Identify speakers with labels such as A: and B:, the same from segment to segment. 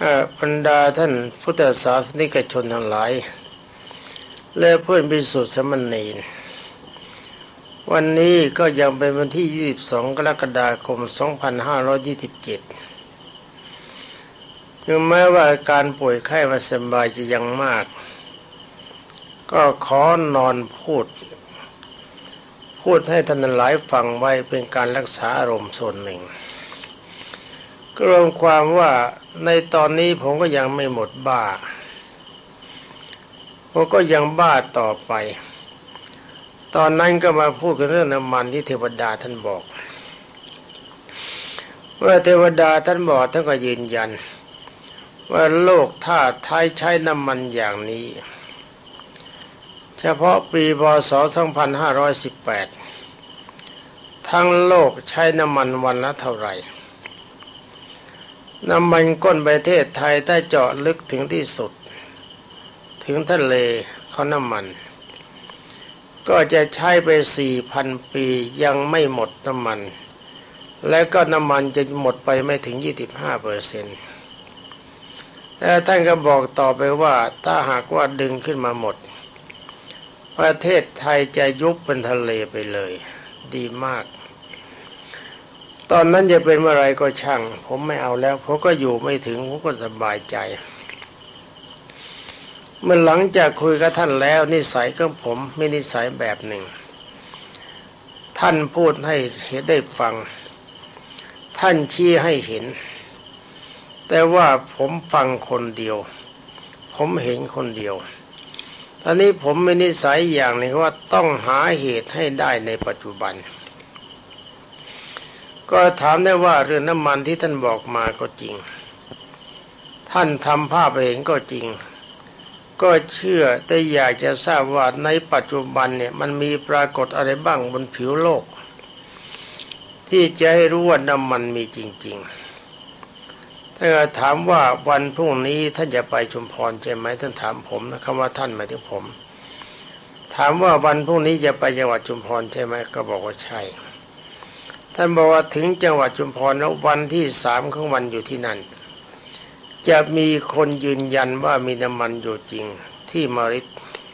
A: บรรดาท่านพุทธศาสนิกชนทั้งหลายและเพื่อนภิกษุสามเณรวันนี้ก็ยังเป็นวันที่22กรกฎาคม2527ถึงแม้ว่าอาการป่วยไข้ไม่สบายจะยังมากก็ขอนอนพูดให้ท่านหลายฟังไว้เป็นการรักษาอารมณ์ส่วนหนึ่งก็รวมความว่าในตอนนี้ผมก็ยังไม่หมดบ้าผมก็ยังบ้าต่อไปตอนนั้นก็มาพูดกันเรื่องน้ำมันที่เทวดาท่านบอกเมื่อเทวดาท่านบอกท่านก็ยืนยันว่าโลกถ้าท้ายใช้น้ำมันอย่างนี้เฉพาะปีพ.ศ. 2518ทั้งโลกใช้น้ำมันวันละเท่าไหร่น้ำมันก้นประเทศไทยถ้าเจาะลึกถึงที่สุดถึงทะเลเขาน้ำมันก็จะใช้ไป 4,000 ปียังไม่หมดน้ำมันและก็น้ำมันจะหมดไปไม่ถึง 25%แล้วท่านก็บอกต่อไปว่าถ้าหากว่าดึงขึ้นมาหมดประเทศไทยจะยุบเป็นทะเลไปเลยดีมากตอนนั้นจะเป็นเมื่อไรก็ช่างผมไม่เอาแล้วผมก็อยู่ไม่ถึงผมก็สบายใจเมื่อหลังจากคุยกับท่านแล้วนิสัยของผมไม่นิสัยแบบหนึ่งท่านพูดให้เห็นได้ฟังท่านชี้ให้เห็นแต่ว่าผมฟังคนเดียวผมเห็นคนเดียวตอนนี้ผมมีนิสัยอย่างหนึ่งว่าต้องหาเหตุให้ได้ในปัจจุบันก็ถามได้ว่าเรื่องน้ำมันที่ท่านบอกมาก็จริงท่านทำภาพเห็นก็จริงก็เชื่อแต่อยากจะทราบว่าในปัจจุบันเนี่ยมันมีปรากฏอะไรบ้างบนผิวโลกที่จะให้รู้ว่าน้ำมันมีจริงๆถ้าถามว่าวันพรุ่งนี้ท่านจะไปชุมพรใช่ไหมท่านถามผมนะคำว่าท่านหมายถึงผมถามว่าวันพรุ่งนี้จะไปจังหวัดชุมพรใช่ไหมก็บอกว่าใช่ท่านบอกว่าถึงจังหวัดชุมพรแล้ววันที่3ของวันอยู่ที่นั่นจะมีคนยืนยันว่ามีน้ำมันอยู่จริงที่มฤต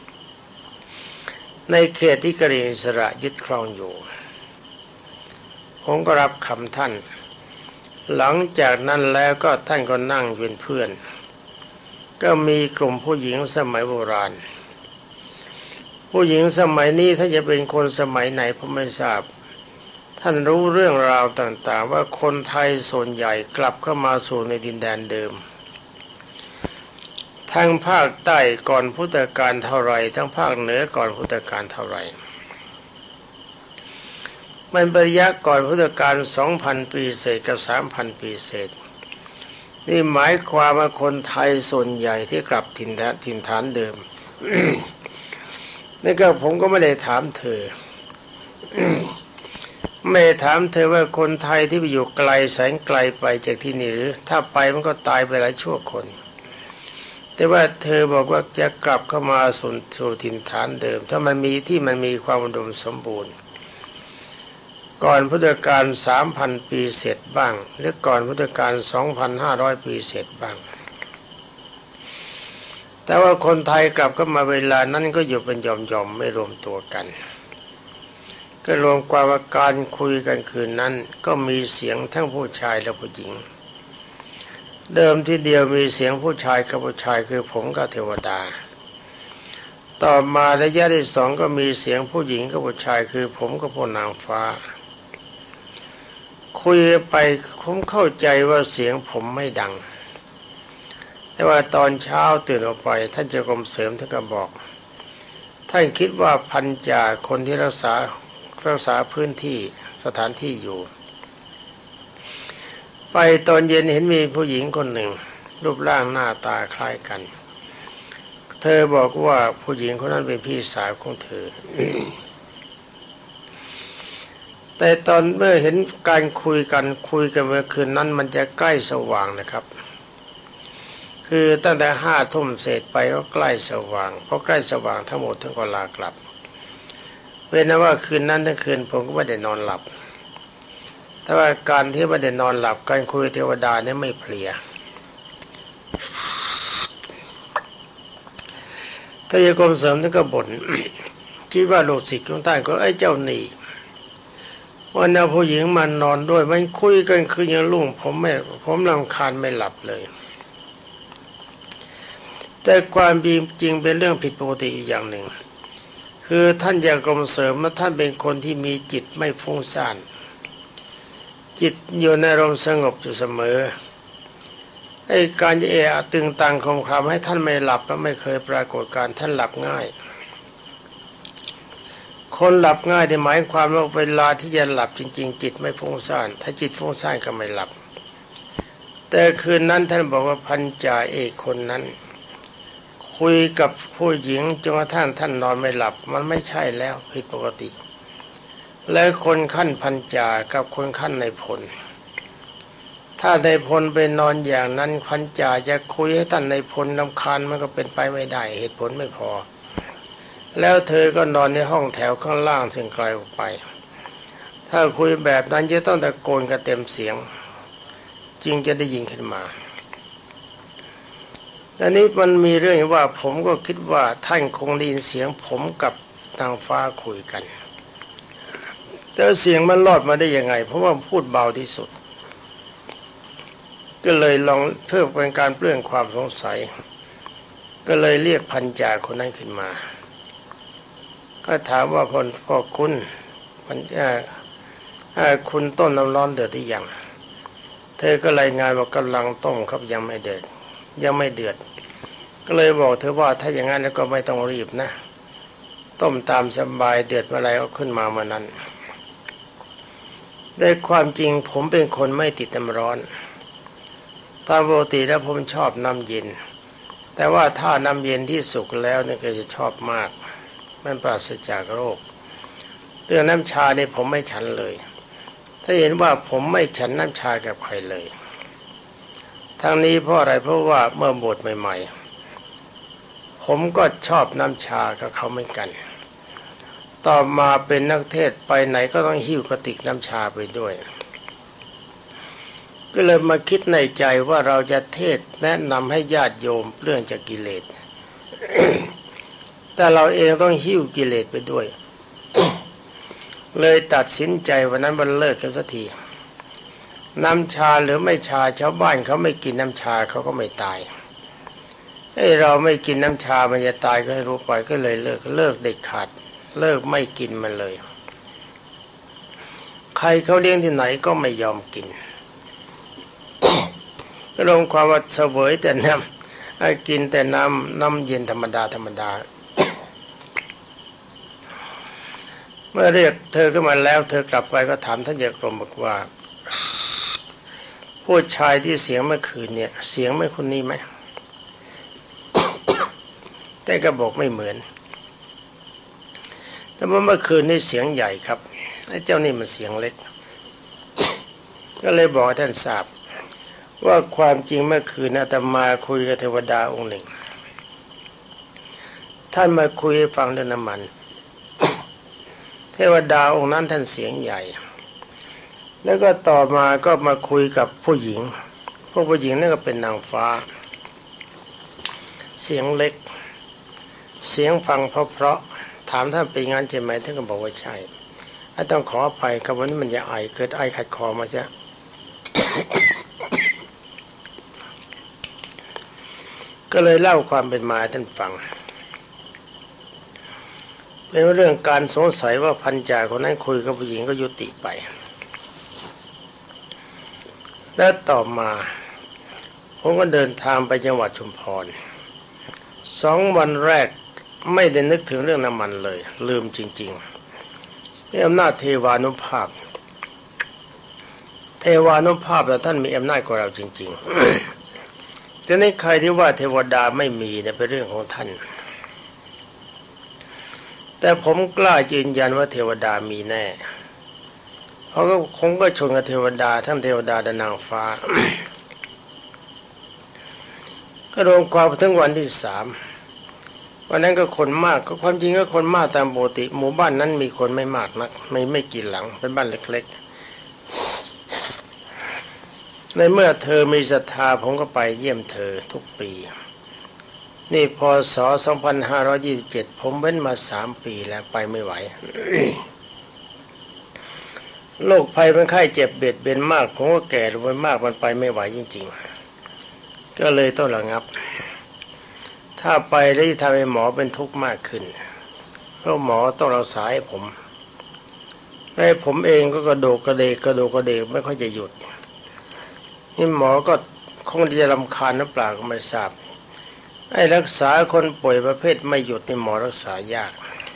A: ในเขตที่กรีอิสระยึดครองอยู่ผมก็รับคำท่านหลังจากนั้นแล้วก็ท่านก็นั่งเป็นเพื่อนก็มีกลุ่มผู้หญิงสมัยโบราณผู้หญิงสมัยนี้ถ้าจะเป็นคนสมัยไหนผมไม่ทราบท่านรู้เรื่องราวต่างๆว่าคนไทยส่วนใหญ่กลับเข้ามาสู่ในดินแดนเดิมทั้งภาคใต้ก่อนพุทธกาลเท่าไรทั้งภาคเหนือก่อนพุทธกาลเท่าไรมันเป็นระยะก่อนพุทธกาล 2,000 ปีเศษกับ 3,000 ปีเศษนี่หมายความว่าคนไทยส่วนใหญ่ที่กลับถิ่นฐานเดิม นี่ก็ผมก็ไม่ได้ถามเธอ ไม่ถามเธอว่าคนไทยที่ไปอยู่ไกลแสนไกลไปจากที่นี่หรือถ้าไปมันก็ตายไปหลายชั่วคนแต่ว่าเธอบอกว่าจะกลับเข้ามาสู่ถิ่นฐานเดิมถ้ามันมีที่มันมีความอุดมสมบูรณ์ก่อนพุทธกาล 3,000 ปีเสร็จบ้างหรือก่อนพุทธกาล 2,500 ปีเสร็จบ้างแต่ว่าคนไทยกลับเข้ามาเวลานั้นก็อยู่เป็นหย่อมๆไม่รวมตัวกันก็รวมความว่าการคุยกันคืนนั้นก็มีเสียงทั้งผู้ชายและผู้หญิงเดิมทีเดียวมีเสียงผู้ชายกับผู้ชายคือผมกับเทวดาต่อมาระยะที่สองก็มีเสียงผู้หญิงกับผู้ชายคือผมกับพวกนางฟ้าคุยไปผมเข้าใจว่าเสียงผมไม่ดังแต่ว่าตอนเช้าตื่นออกไปท่านเจ้ากรมเสริมท่านก็บอกท่านคิดว่าพันจ่าคนที่รักษาพื้นที่สถานที่อยู่ไปตอนเย็นเห็นมีผู้หญิงคนหนึ่งรูปร่างหน้าตาคล้ายกันเธอบอกว่าผู้หญิงคนนั้นเป็นพี่สาวของเธอ แต่ตอนเมื่อเห็นการคุยกันเมื่อคืนนั้นมันจะใกล้สว่างนะครับคือตั้งแต่5 ทุ่มเสร็จไปก็ใกล้สว่างพอใกล้สว่างทั้งหมดทั้งก็ลากลับเป็นว่าคืนนั้นทั้งคืนผมก็ไม่ได้นอนหลับแต่ว่าการที่ไม่ได้นอนหลับการคุยเทวดาเนี่ยไม่เพลียทายกรมเสริมท่านก็บ่น คิดว่าลูกศิษย์ของท่านก็ไอ้เจ้านี่วันนั้นผู้หญิงมันนอนด้วยมันคุยกันคืนยังรุ่งผมรำคาญไม่หลับเลยแต่ความจริงเป็นเรื่องผิดปกติอีกอย่างหนึ่งคือท่านอย่างกรมเสริมท่านเป็นคนที่มีจิตไม่ฟุ้งซ่านจิตอยู่ในอารมณ์สงบอยู่เสมอไอ้การจะตึงตังคลมคลำให้ท่านไม่หลับไม่เคยปรากฏการท่านหลับง่ายคนหลับง่ายที่หมายความว่าเวลาที่จะหลับจริงๆจิตไม่ฟุ้งซ่านถ้าจิตฟุ้งซ่านก็ไม่หลับแต่คืนนั้นท่านบอกว่าพันจ่าเอกคนนั้นคุยกับผู้หญิงจนกระทั่งท่านนอนไม่หลับมันไม่ใช่แล้วผิดปกติและคนขั้นพันจ่ากับคนขั้นในพลถ้าในพลไปนอนอย่างนั้นพันจ่าจะคุยให้ท่านในพลรำคาญมันก็เป็นไปไม่ได้เหตุผลไม่พอแล้วเธอก็นอนในห้องแถวข้างล่างซึ่งไกลออกไปถ้าคุยแบบนั้นจะต้องตะโกนกันเต็มเสียงจึงจะได้ยินขึ้นมาแต่นี้มันมีเรื่องว่าผมก็คิดว่าท่านคงได้ยินเสียงผมกับนางฟ้าคุยกันแต่เสียงมันรอดมาได้ยังไงเพราะว่าพูดเบาที่สุดก็เลยลองเพื่อเป็นการเปลื้องความสงสัยก็เลยเรียกพันจ่าคนนั้นขึ้นมาก็ถามว่าพ่อคุณคุณต้มน้ำร้อนเดือดหรือยังเธอก็รายงานว่ากำลังต้มครับยังไม่เดือดก็เลยบอกเธอว่าถ้าอย่างนั้นแล้วก็ไม่ต้องรีบนะต้มตามสบายเดือดเมื่อไรก็ขึ้นมาเมื่อนั้นได้ความจริงผมเป็นคนไม่ติดน้ำร้อนตามปกติแล้วผมชอบน้ำเย็นแต่ว่าถ้าน้ำเย็นที่สุกแล้วเนี่ยก็จะชอบมากมันปราศจากโรคเรื่องน้ำชาเนี่ยผมไม่ฉันเลยถ้าเห็นว่าผมไม่ฉันน้ำชากับใครเลยทั้งนี้เพราะอะไรเพราะว่าเมื่อบวชใหม่ๆผมก็ชอบน้ำชากับเขาเหมือนกันต่อมาเป็นนักเทศไปไหนก็ต้องหิ้วกระติกน้ำชาไปด้วยก็เลยมาคิดในใจว่าเราจะเทศแนะนำให้ญาติโยมเรื่องจากกิเลส แต่เราเองต้องหิ้วกิเลสไปด้วย เลยตัดสินใจวันนั้นวันเลิกกันสักทีน้ำชาหรือไม่ชาชาวบ้านเขาไม่กินน้ำชาเขาก็ไม่ตายเราไม่กินน้ำชามันจะตายก็ให้รู้ไปก็เลยเลิกเด็ดขาดเลิกไม่กินมันเลยใครเขาเลี้ยงที่ไหนก็ไม่ยอมกิน ก็ลงความว่าเสวยแต่น้ำกินแต่น้ำเย็นธรรมดาเมื่อเรียกเธอขึ้นมาแล้วเธอกลับไปก็ถามท่านเจ้ากรมบอกว่าผู้ชายที่เสียงเมื่อคืนเนี่ยเสียงไม่คนนี้ไหม แต่ก็บอกไม่เหมือนแต่ว่าเมื่อคืนนี่เสียงใหญ่ครับไอ้เจ้านี่มันเสียงเล็ก ก็เลยบอกท่านทราบว่าความจริงเมื่อคืนอาตมาคุยกับเทวดาองค์หนึ่งท่านมาคุยให้ฟังเรื่องน้ำมัน เทวดาองค์นั้นท่านเสียงใหญ่แล้วก็ต่อมาก็มาคุยกับผู้หญิงผู้หญิงนั่นก็เป็นนางฟ้าเสียงเล็กเสียงฟังเพราะถามท่านเป็นงานใช่ไหมท่านก็บอกว่าใช่ต้องขออภัยครับวันนี้มันจะไอเกิดไอขัดคอมาซะ ก็เลยเล่าความเป็นมาให้ท่านฟังเป็นเรื่องการสงสัยว่าพันจ่าคนนั้นคุยกับผู้หญิงก็ยุติไปแล้วต่อมาผมก็เดินทางไปจังหวัดชุมพร2 วันแรกไม่ได้นึกถึงเรื่องน้ำมันเลยลืมจริงๆนี่อำนาจเทวานุภาพแต่ท่านมีอำนาจกว่าเราจริงๆแต่ในใครที่ว่าเทวดาไม่มีเนี่ยเป็นเรื่องของท่านแต่ผมกล้ายืนยันว่าเทวดามีแน่เพราะก็คงก็ชนกับเทวดาทั้งเทวดาและนางฟ้า ก็รวมความถึงวันที่3วันนั้นก็คนมากก็ความจริงก็คนมากตามปกติหมู่บ้านนั้นมีคนไม่มากนักไม่กี่หลังเป็นบ้านเล็กในเมื่อเธอมีศรัทธาผมก็ไปเยี่ยมเธอทุกปีนี่พศ2527ผมเว้นมา3 ปีแล้วไปไม่ไหว โรคภัยมันไข้เจ็บเบียดเบียนมากผมก็แก่ลงไปมากมันไปไม่ไหวจริงๆก็เลยต้องระงับถ้าไปแล้วจะทำให้หมอเป็นทุกข์มากขึ้นเพราะหมอต้องรักษาให้ผมและผมเองก็กระโดดกระเดกไม่ค่อยจะหยุดนี่หมอก็คงจะรำคาญน้ำเปล่าก็ไม่ทราบไอ้รักษาคนป่วยประเภทไม่หยุดนี่หมอรักษายาก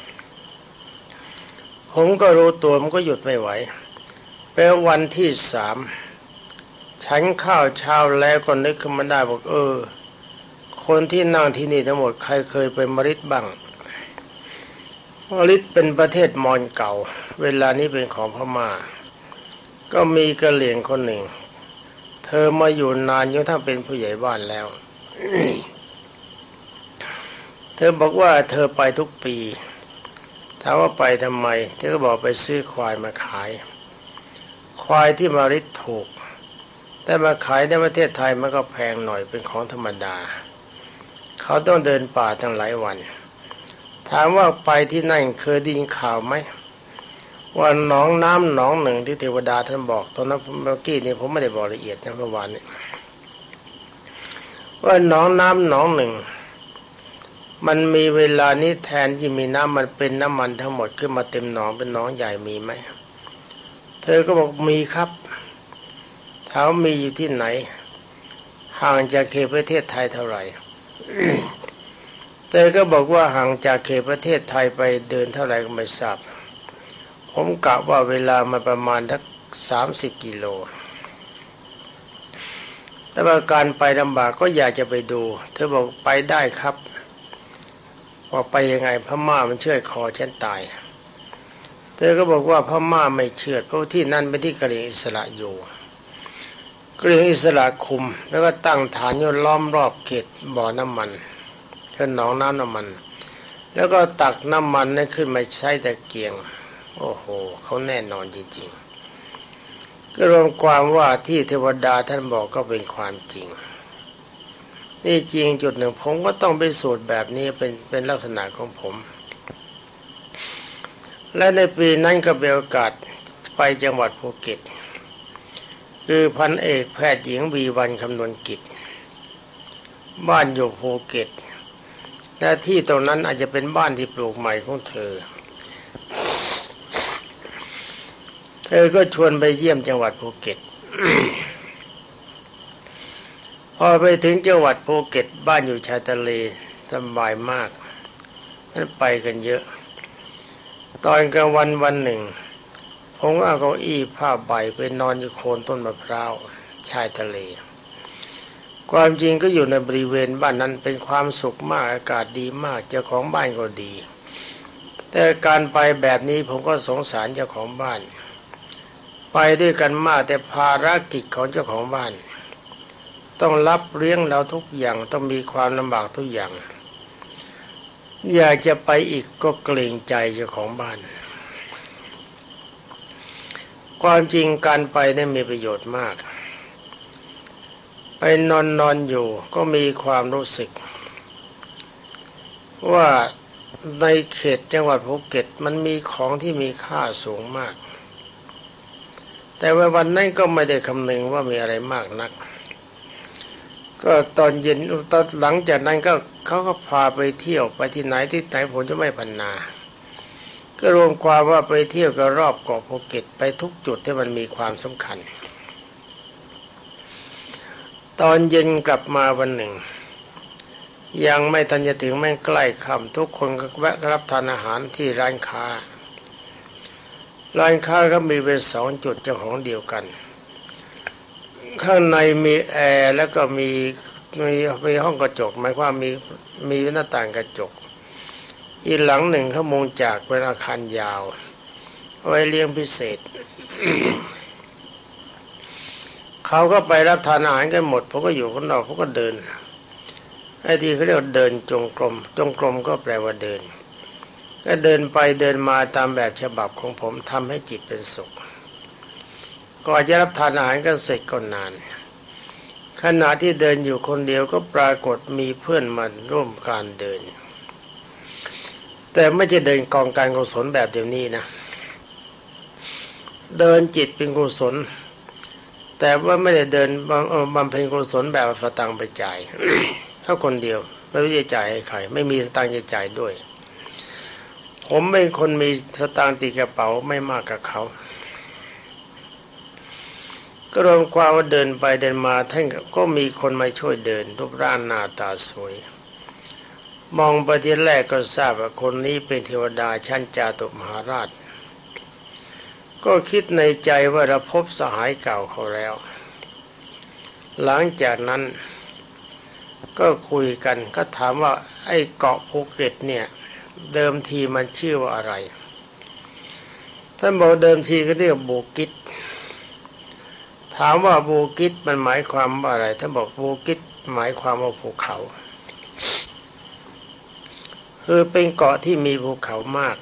A: ผมก็รู้ตัวมันก็หยุดไม่ไหวเป็นวันที่3ฉันข้าวเช้าแล้วก็นึกขึ้นมาได้บอกคนที่นั่งที่นี่ทั้งหมดใครเคยไปมฤตบ้างมฤตเป็นประเทศมอญเก่าเวลานี้เป็นของพม่าก็มีกะเหรี่ยงคนหนึ่งเธอมาอยู่นานจนทั้งเป็นผู้ใหญ่บ้านแล้ว เธอบอกว่าเธอไปทุกปีถามว่าไปทำไมเธอก็บอกไปซื้อควายมาขายควายที่มฤตถูกแต่มาขายในประเทศไทยมันก็แพงหน่อยเป็นของธรรมดาเขาต้องเดินป่าทั้งหลายวันถามว่าไปที่นั่นเคยได้ยินข่าวไหมว่าหนองน้ำหนองหนึ่งที่เทวดาท่านบอกตอนนั้นเมื่อกี้นี่ผมไม่ได้บอกละเอียดนะเมื่อวานนี้ว่าหนองน้ำหนองหนึ่งมันมีเวลานี้แทนที่มีน้ำมันเป็นน้ำมันทั้งหมดขึ้นมาเต็มหนองเป็นหนองใหญ่มีไหมเธอก็บอกมีครับถามมีอยู่ที่ไหนห่างจากเขตประเทศไทยเท่าไหร่ เธอก็บอกว่าห่างจากเขตประเทศไทยไปเดินเท่าไหร่ก็ไม่ทราบผมกะว่าเวลามันประมาณสัก30 กิโลแต่ว่าการไปลำบากก็อยากจะไปดูเธอบอกไปได้ครับว่าไปยังไงพม่ามันเชือดคอฉันตายเธอก็บอกว่าพม่าไม่เชือดเพราะที่นั่นเป็นที่กะเหรี่ยงอิสระอยู่กะเหรี่ยงอิสระคุมแล้วก็ตั้งฐานอยู่ล้อมรอบเขตบ่อน้ำมันคือหนองน้ำมันแล้วก็ตักน้ำมันนั้นขึ้นมาใช้ตะเกียงโอ้โหเขาแน่นอนจริงๆก็รวมความว่าที่เทวดาท่านบอกก็เป็นความจริงนี่จริงจุดหนึ่งผมก็ต้องไปสูตรแบบนี้เป็นลักษณะของผมและในปีนั้นก็เป็นโอกาสไปจังหวัดภูเก็ตคือพันเอกแพทย์หญิงวีวรรณคำนวณกิจบ้านอยู่ภูเก็ตและที่ตรงนั้นอาจจะเป็นบ้านที่ปลูกใหม่ของเธอก็ชวนไปเยี่ยมจังหวัดภูเก็ต พอไปถึงจังหวัดภูเก็ตบ้านอยู่ชายทะเลสบายมากนั้นไปกันเยอะตอนกลางวันวันหนึ่งผมก็เอาเก้าอี้ผ้าใบไปนอนอยู่โคนต้นมะพร้าวชายทะเลความจริงก็อยู่ในบริเวณบ้านนั้นเป็นความสุขมากอากาศดีมากเจ้าของบ้านก็ดีแต่การไปแบบนี้ผมก็สงสารเจ้าของบ้านไปด้วยกันมากแต่ภารกิจของเจ้าของบ้านต้องรับเลี้ยงเราทุกอย่างต้องมีความลำบากทุกอย่างอยากจะไปอีกก็เกรงใจเจ้าของบ้านความจริงการไปเนี่ยมีประโยชน์มากไปนอนอยู่ก็มีความรู้สึกว่าในเขตจังหวัดภูเก็ตมันมีของที่มีค่าสูงมากแต่ว่าวันนั้นก็ไม่ได้คำนึงว่ามีอะไรมากนักก็ตอนเย็นตอนหลังจากนั้นก็เขาก็พาไปเที่ยวไปที่ไหนผมจะไม่พรรณนาก็รวมความว่าไปเที่ยวก็รอบเกาะภูเก็ตไปทุกจุดที่มันมีความสำคัญตอนเย็นกลับมาวันหนึ่งยังไม่ทันจะถึงแม่งใกล้ค่ำทุกคนก็แวะรับทานอาหารที่ร้านค้าก็มีเป็น2 จุดเจ้าของเดียวกันข้างในมีแอร์แล้วก็มีห้องกระจกหมายความมีหน้าต่างกระจกอีกหลังหนึ่งเขามุงจากเป็นอาคารยาวไว้เลี้ยงพิเศษ เขาก็ไปรับทานอาหารกันหมดผมก็อยู่ข้างนอกผมก็เดินไอ้ที่เขาเรียกเดินจงกรมก็แปลว่าเดินก็เดินไปเดินมาตามแบบฉบับของผมทำให้จิตเป็นสุขก่อนจะรับทานอาหารกันเสร็จก็นานขณะที่เดินอยู่คนเดียวก็ปรากฏมีเพื่อนมันร่วมการเดินแต่ไม่ใช่เดินกองการกุศลแบบเดี๋ยวนี้นะเดินจิตเป็นกุศลแต่ว่าไม่ได้เดินบำเพ็ญกุศลแบบสตังค์ไปจ่ายถ้าคนเดียวไม่รู้จะจ่ายให้ใครไม่มีสตังค์จะจ่ายด้วยผมเป็นคนมีสตางค์ติดกระเป๋าไม่มากกับเขาก็รวมความว่าเดินไปเดินมาท่านก็มีคนมาช่วยเดินรูปร่างหน้าตาสวยมองไปทีแรกก็ทราบว่าคนนี้เป็นเทวดาชั้นจาตุมหาราชก็คิดในใจว่าเราพบสหายเก่าเขาแล้วหลังจากนั้นก็คุยกันก็ถามว่าไอ้เกาะภูเก็ตเนี่ยเดิมทีมันชื่อว่าอะไรท่านบอกเดิมทีก็เรียกบูกิตถามว่าบูกิตมันหมายความว่าอะไรท่านบอกบูกิตหมายความว่าภูเขาคือเป็นเกาะที่มีภูเขามาก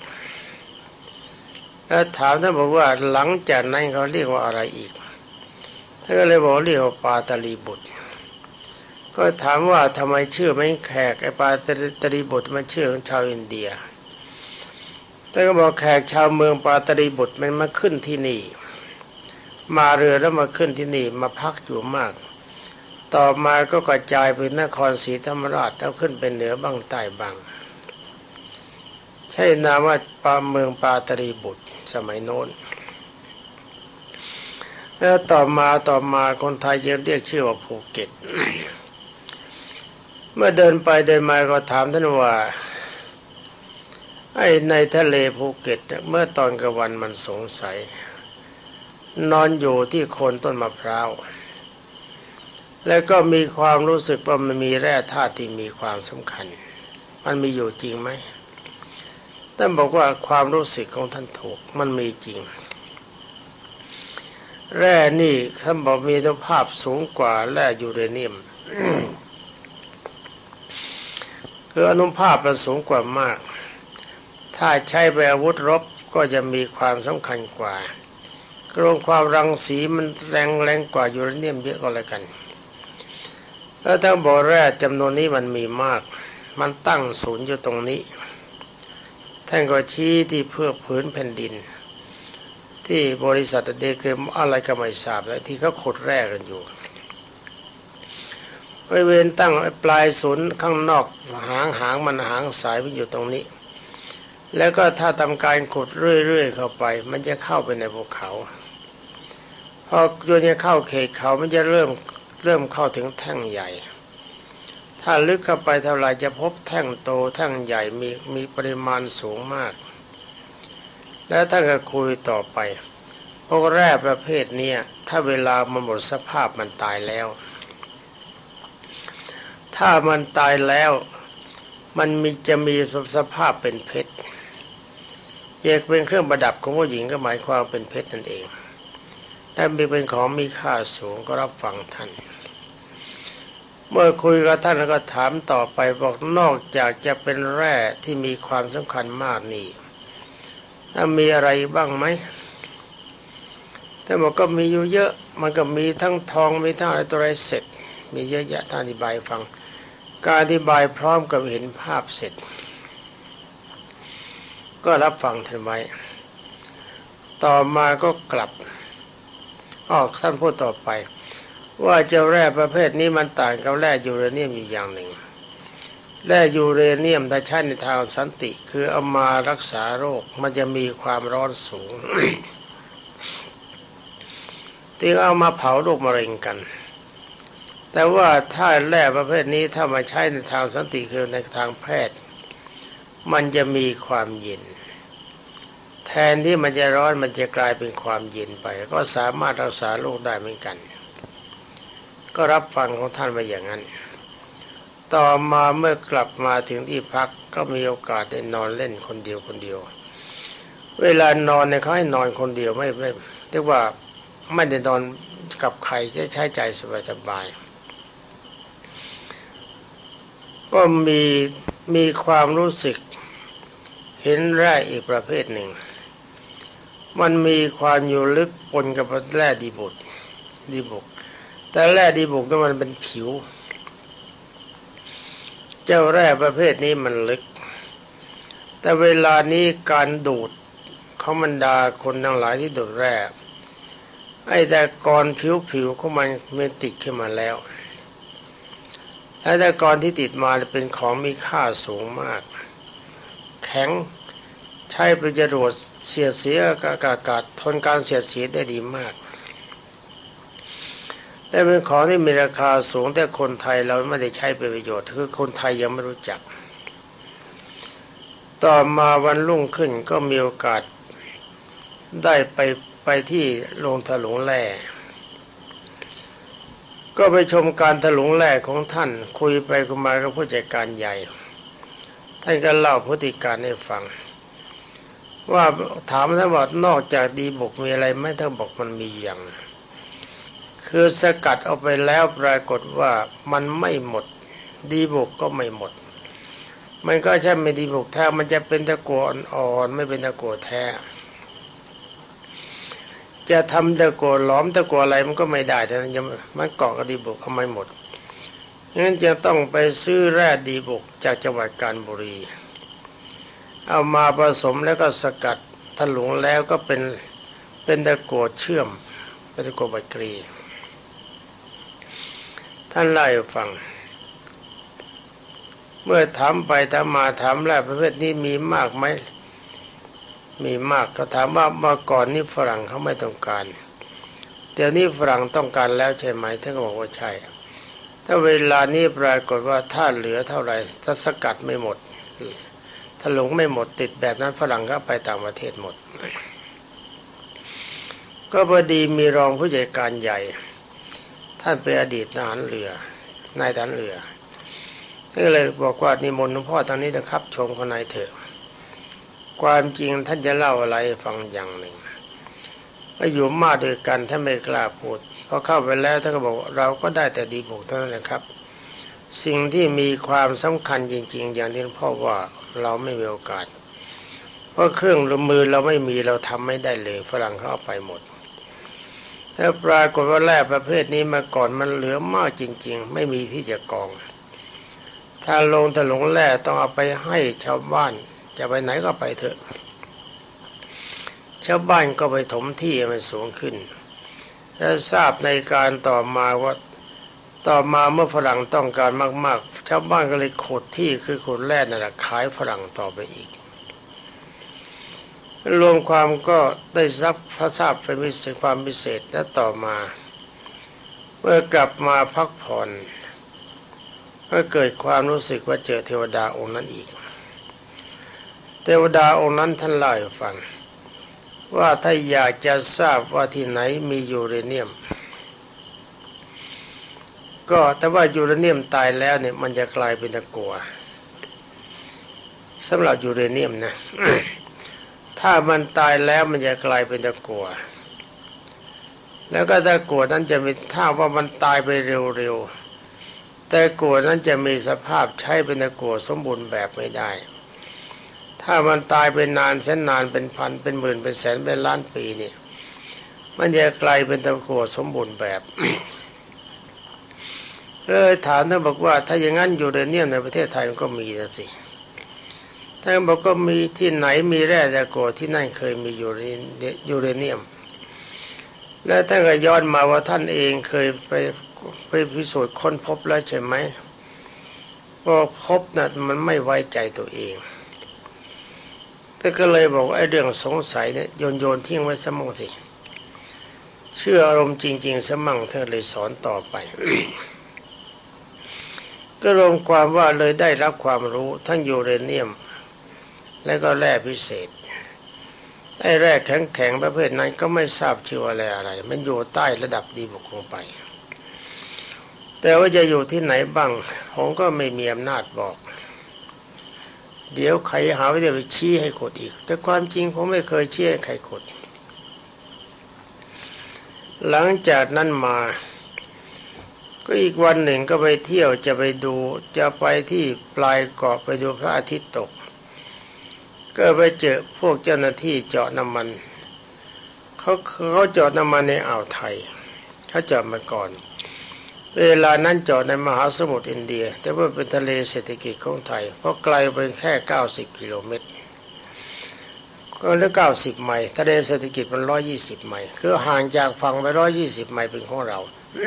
A: แล้วถามท่านบอกว่าหลังจากนั้นเขาเรียกว่าอะไรอีกท่านก็เลยบอกเรียกว่าปาตลีบุตรก็ถามว่าทำไมชื่อไม่แขกไอ้ปาตลีบุตรมันชื่อของชาวอินเดียท่านก็บอกแขกชาวเมืองปาตลีบุตรมันมาขึ้นที่นี่มาเรือแล้วมาขึ้นที่นี่มาพักอยู่มากต่อมาก็กระจายไปนครศรีธรรมราชแล้วขึ้นเป็นเหนือบ้างใต้บ้างใช่นามว่าเมืองปาตลีบุตรสมัยโน้นแล้วต่อมาคนไทยยังเรียกชื่อว่าภูเก็ต เมื่อเดินไปเดินมาก็ถามท่านว่าไอ้ในทะเลภูเก็ตเมื่อตอนกลางวันมันสงสัยนอนอยู่ที่โคนต้นมะพร้าวแล้วก็มีความรู้สึกว่ามันมีแร่ธาตุที่มีความสำคัญมันมีอยู่จริงไหมท่านบอกว่าความรู้สึกของท่านถูกมันมีจริงแร่นี่ท่านบอกมีคุณภาพสูงกว่าแร่ยูเรเนียม คืออนุภาพมันสูงกว่ามากถ้าใช้ไปอาวุธรบก็จะมีความสำคัญกว่ากรงความรังสีมันแรงกว่ายูเรเนียมเยอะก็แล้วกันแล้วทั้งบ่อแร่จำนวนนี้มันมีมากมันตั้งศูนย์อยู่ตรงนี้ท่านก็ชี้ที่เพื่อผืนแผ่นดินที่บริษัทเดกเรมอะไรก็ไม่ทราบแล้วที่เขาขุดแร่กันอยู่บริเวณตั้งปลายศูนย์ข้างนอกหางมันหางสายมันอยู่ตรงนี้แล้วก็ถ้าทำการขุดเรื่อยๆเข้าไปมันจะเข้าไปในภูเขาพอโยนเข้าเขตเขามันจะเริ่มเข้าถึงแท่งใหญ่ถ้าลึกเข้าไปเท่าไรจะพบแท่งโตแท่งใหญ่มีปริมาณสูงมากแล้วถ้าก็คุยต่อไปพวกแร่ประเภทนี้ถ้าเวลามันหมดสภาพมันตายแล้วถ้ามันตายแล้วมันจะมีสภาพเป็นเพชรเอกเป็นเครื่องประดับของผู้หญิงก็หมายความเป็นเพชรนั่นเองถ้าเป็นของมีค่าสูงก็รับฟังท่านเมื่อคุยกับท่านแล้วก็ถามต่อไปบอกนอกจากจะเป็นแร่ที่มีความสำคัญมากนี่ถ้ามีอะไรบ้างไหมท่านบอกก็มีอยู่เยอะมันก็มีทั้งทองมีทั้งอะไรตัวไรเสร็จมีเยอะแยะท่านอธิบายฟังการอธิบายพร้อมกับเห็นภาพเสร็จก็รับฟังท่านไว้ต่อมาก็กลับท่านพูดต่อไปว่าเจ้าแร่ประเภทนี้มันต่างกับแร่ยูเรเนียมอยู่อย่างหนึ่งแร่ยูเรเนียมถ้าใช้ในทางสันติคือเอามารักษาโรคมันจะมีความร้อนสูง ที่เอามาเผาโรคมะเร็งกันแต่ว่าถ้าแร่ประเภทนี้ถ้ามาใช้ในทางสันติคือในทางแพทย์มันจะมีความเย็นแทนที่มันจะร้อนมันจะกลายเป็นความเย็นไปก็สามารถรักษาโรคได้เหมือนกันก็รับฟังของท่านไปอย่างนั้นต่อมาเมื่อกลับมาถึงที่พักก็มีโอกาสได้นอนเล่นคนเดียวเวลานอนเนี่ยเขาให้นอนคนเดียวไม่เรียกว่าไม่ได้นอนกับใครจะใช้ใจสบายๆก็มีความรู้สึกเห็นแร่อีกประเภทหนึ่งมันมีความอยู่ลึกปนกับแร่ดีบุกแต่แร่ดีบุกนั้นมันเป็นผิวเจ้าแร่ประเภทนี้มันลึกแต่เวลานี้การดูดของบรรดาคนทั้งหลายที่ดูดแร่ไอ้แต่ก่อนผิวของมันติดขึ้นมาแล้วไอ้แต่ก่อนที่ติดมาเป็นของมีค่าสูงมากแข็งใช้เป็นจรวดเสียดสีอากาศทนการเสียดสีได้ดีมากและเป็นของที่มีราคาสูงแต่คนไทยเราไม่ได้ใช้เป็นประโยชน์คือคนไทยยังไม่รู้จักต่อมาวันรุ่งขึ้นก็มีโอกาสได้ไปที่โรงถลุงแร่ก็ไปชมการถลุงแร่ของท่านคุยไปคุยมากับผู้จัดการใหญ่ท่านก็เล่าพฤติการให้ฟังว่าถามท่านว่านอกจากดีบุกมีอะไรไหมท่านบอกมันมีอย่างคือสกัดเอาไปแล้วปรากฏว่ามันไม่หมดดีบุกก็ไม่หมดมันก็ใช่ไม่ดีบุกแท้มันจะเป็นตะกั่วอ่อนๆไม่เป็นตะกั่วแท้จะทำตะกั่วหลอมตะกั่วอะไรมันก็ไม่ได้ท่านยังมันเกาะกับดีบุกเอาไม่หมดงั้นจะต้องไปซื้อแร่ดีบุกจากจังหวัดกาญจนบุรีเอามาผสมแล้วก็สกัดถลุงแล้วก็เป็นตะกั่วเชื่อมเป็นตะกั่วใบกรีท่านเล่าให้ฟังเมื่อถามไปถามมาถามแร่ประเภทนี้มีมากไหมมีมากก็ถามว่าเมื่อก่อนนี่ฝรั่งเขาไม่ต้องการเดี๋ยวนี้ฝรั่งต้องการแล้วใช่ไหมท่านก็บอกว่าใช่ถ้าเวลานี้ปรากฏว่าถ้าเหลือเท่าไหร่ถ้าสกัดไม่หมดถลุงไม่หมดติดแบบนั้นฝรั่งก็ไปต่างประเทศหมดก็พอดีมีรองผู้จัดการใหญ่ท่านเป็นอดีตทหารเรือนายทหารเรือก็เลยบอกว่านิมนต์หลวงพ่อทางนี้นะครับชมข้างในเถอะความจริงท่านจะเล่าอะไรฟังอย่างหนึ่งว่าอยู่มาด้วยกันท่านไม่กล้าพูดพอเข้าไปแล้วท่านก็บอกเราก็ได้แต่ดีบุกเท่านั้นแหละครับสิ่งที่มีความสำคัญจริงๆอย่างที่หลวงพ่อว่าเราไม่มีโอกาสเพราะเครื่องมือเราไม่มีเราทำไม่ได้เลยฝรั่งเขาเอาไปหมดถ้าปรากฏว่าแร่ประเภทนี้มาก่อนมันเหลือมากจริงๆไม่มีที่จะกองถ้าลงถลุงแร่ต้องเอาไปให้ชาวบ้านจะไปไหนก็ไปเถอะชาวบ้านก็ไปถมที่มันสูงขึ้นและทราบในการต่อมาว่าเมื่อฝรั่งต้องการมากๆชาวบ้านก็เลยขุดที่คือขุดแร่นั่นแหละขายฝรั่งต่อไปอีกรวมความก็ได้ทราบเป็นความพิเศษและต่อมาเมื่อกลับมาพักผ่อนก็เกิดความรู้สึกว่าเจอเทวดาองค์นั้นอีกเทวดาองค์นั้นท่านเล่าให้ฟังว่าถ้าอยากจะทราบว่าที่ไหนมียูเรเนียมก็แต่ว่ายูเรเนียมตายแล้วเนี่ยมันจะกลายเป็นตะกั่วสำหรับยูเรเนียมนะ ถ้ามันตายแล้วมันจะกลายเป็นตะกั่วแล้วก็ตะกั่วนั้นจะมีถ้าว่ามันตายไปเร็วๆแต่กั่วนั้นจะมีสภาพใช้เป็นตะกั่วสมบูรณ์แบบไม่ได้ถ้ามันตายไปนานแสนนานเป็นพันเป็นหมื่นเป็นแสนเป็นล้านปีนี่มันจะกลายเป็นตะกั่วสมบูรณ์แบบ เลยถามท่านบอกว่าถ้าอย่างนั้นยูเรเนียมในประเทศไทยมันก็มีนะสิท่านบอกก็มีที่ไหนมีแร่ตะกั่วที่นั่นเคยมียูเรเนียมและท่านก็ย้อนมาว่าท่านเองเคยไปพิสูจน์ค้นพบแล้วใช่ไหมว่าพบน่ะมันไม่ไว้ใจตัวเองแต่ก็เลยบอกว่าไอ้เรื่องสงสัยเนี่ยโยนทิ้งไว้ซะมั่งสิเชื่ออารมณ์จริงๆซะมั่งเธอเลยสอนต่อไป ก็รวมความว่าเลยได้รับความรู้ทั้งยูเรเนียมและก็แร่พิเศษไอ้แร่แข็งๆประเภทนั้นก็ไม่ทราบชื่อว่าอะไรมันอยู่ใต้ระดับดีบุกลงไปแต่ว่าจะอยู่ที่ไหนบ้างผมก็ไม่มีอำนาจบอกเดี๋ยวใครหาว่าจะไปชี้ให้ขุดอีกแต่ความจริงผมไม่เคยชี้ให้ใครขุดหลังจากนั้นมาก็อีกวันหนึ่งก็ไปเที่ยวจะไปดูจะไปที่ปลายเกาะไปดูพระอาทิตย์ตกก็ไปเจอพวกเจ้าหน้าที่เจาะน้ำมันเขาเจาะน้ำมันในอ่าวไทยเขาเจาะมาก่อนเวลานั้นจอดในมหาสมุทรอินเดียแต่ว่าเป็นทะเลเศรษฐกิจของไทยเพราะไกลไปแค่90กิโลเมตรก็เหลือ90 ไมล์ทะเลเศรษฐกิจมัน120 ไมล์คือห่างจากฝั่งไป120 ไมล์เป็นของเรา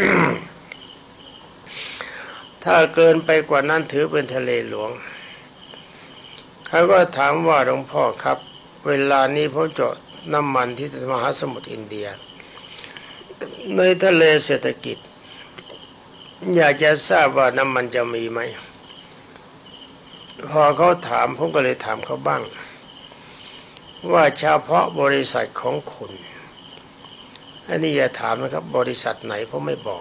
A: ถ้าเกินไปกว่านั้นถือเป็นทะเลหลวงเขาก็ถามว่าหลวงพ่อครับเวลานี้ผมเจาะน้ำมันที่มหาสมุทรอินเดียในทะเลเศรษฐกิจอยากจะทราบว่าน้ำมันจะมีไหมพอเขาถามผมก็เลยถามเขาบ้างว่าเฉพาะบริษัทของคุณอันนี้อย่าถามนะครับบริษัทไหนผมไม่บอก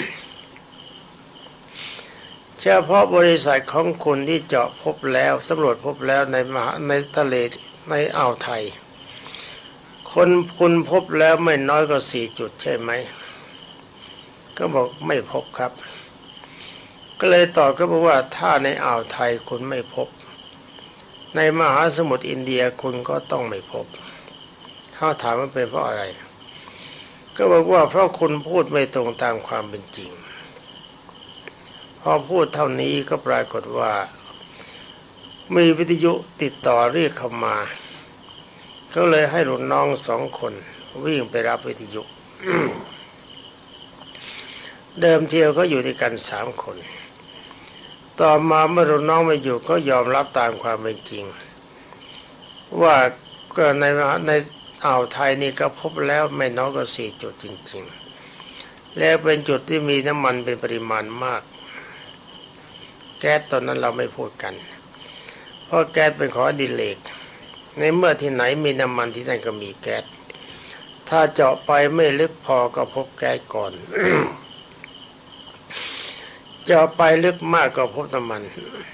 A: เฉพาะบริษัทของคุณที่เจาะพบแล้วสำรวจพบแล้วในทะเลในอ่าวไทยคุณพบแล้วไม่น้อยกว่า4 จุดใช่ไหมก็บอกไม่พบครับก็เลยตอบก็บอกว่าถ้าในอ่าวไทยคุณไม่พบในมหาสมุทรอินเดียคุณก็ต้องไม่พบเขาถามว่าเป็นเพราะอะไรก็บอกว่าเพราะคุณพูดไม่ตรงตามความเป็นจริงพอพูดเท่านี้ก็ปรากฏว่ามีวิทยุติดต่อเรียกเข้ามาเขาเลยให้รุ่นน้อง2 คนวิ่งไปรับวิทยุ เดิมทีเขาอยู่ด้วยกัน3 คนต่อมาเมื่อรุ่นน้องไม่อยู่ก็ยอมรับตามความเป็นจริงว่าก็ในอ่าวไทยนี่ก็พบแล้วไม่น้อยกว่า4 จุดจริงๆและเป็นจุดที่มีน้ำมันเป็นปริมาณมากแก๊สตอนนั้นเราไม่พูดกันเพราะแก๊สเป็นของอดิเรกในเมื่อที่ไหนมีน้ำมันที่นั่นก็มีแก๊สถ้าเจาะไปไม่ลึกพอก็พบแก๊สก่อน เจาะไปลึกมากก็พบน้ำมัน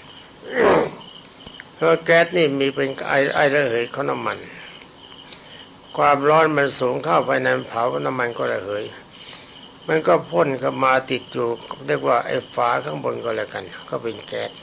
A: เพราะแก๊สนี่มีเป็นไอระเหยของน้ำมันความร้อนมันสูงเข้าไปนั้นเผาน้ำมันก็ระเหยมันก็พ่นเข้ามาติดอยู่เรียกว่าไอ้ฝาข้างบนก็แล้วกันก็เป็นแก๊ส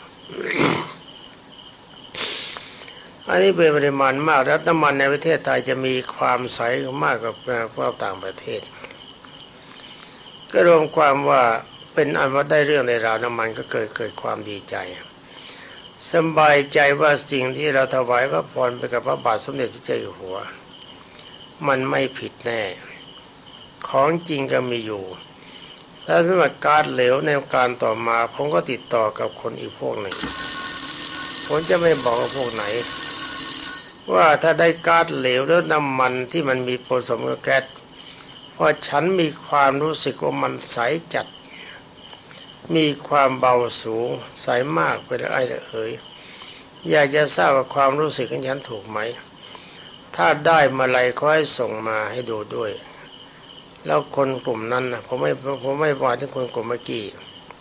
A: อันนี้เป็นปริมาณมากแล้วน้ำมันในประเทศไทยจะมีความใสมากกว่าต่างประเทศก็รวมความว่าเป็นอันว่าได้เรื่องในราวน้ำมันก็เกิดความดีใจสบายใจว่าสิ่งที่เราถวายพระพรไปกับพระบาทสมเด็จพระเจ้าอยู่หัวมันไม่ผิดแน่ของจริงก็มีอยู่แล้วสำหรับการเหลวในการต่อมาผมก็ติดต่อกับคนอีกพวกหนึ่งผมจะไม่บอกว่าพวกไหนว่าถ้าได้ก๊าซเหลวแล้วน้ำมันที่มันมีผสมกับแก๊สพอฉันมีความรู้สึกว่ามันใสจัดมีความเบาสูงใสมากเป็นไอระเหยอยากจะทราบว่าความรู้สึกของฉันถูกไหมถ้าได้มาอะไรขอให้ส่งมาให้ดูด้วยแล้วคนกลุ่มนั้นนะผมไม่ว่าที่คนกลุ่มเมื่อกี้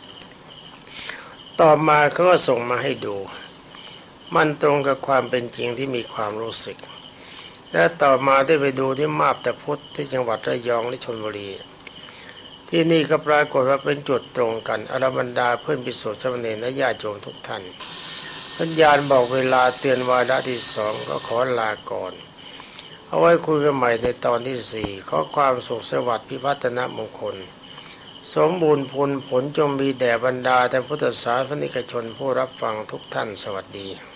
A: ต่อมาเขาก็ส่งมาให้ดูมันตรงกับความเป็นจริงที่มีความรู้สึกและต่อมาได้ไปดูที่มาบตาพุธที่จังหวัดระยองและชลบุรีที่นี่ก็ปรากฏว่าเป็นจุดตรงกันอรบรรดาเพื่อนภิกษุสามเณรและญาติโยมทุกท่านสัญญาณบอกเวลาเตือนวาระที่2ก็ขอลาก่อนเอาไว้คุยกันใหม่ในตอนที่4ขอความสุขสวัสดิ์พิพัฒนมงคลสมบูรณ์ผลจงมีแด่บรรดาท่านพุทธศาสนิกชนผู้รับฟังทุกท่านสวัสดี